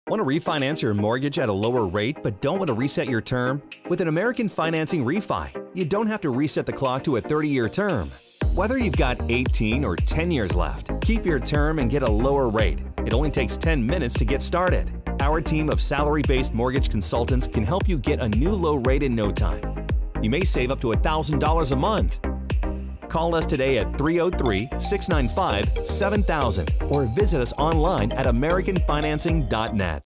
Want to refinance your mortgage at a lower rate but don't want to reset your term? With an American Financing Refi, you don't have to reset the clock to a 30-year term. Whether you've got 18 or 10 years left, keep your term and get a lower rate. It only takes 10 minutes to get started. Our team of salary-based mortgage consultants can help you get a new low rate in no time. You may save up to $1,000 a month. Call us today at 303-695-7000 or visit us online at americanfinancing.net.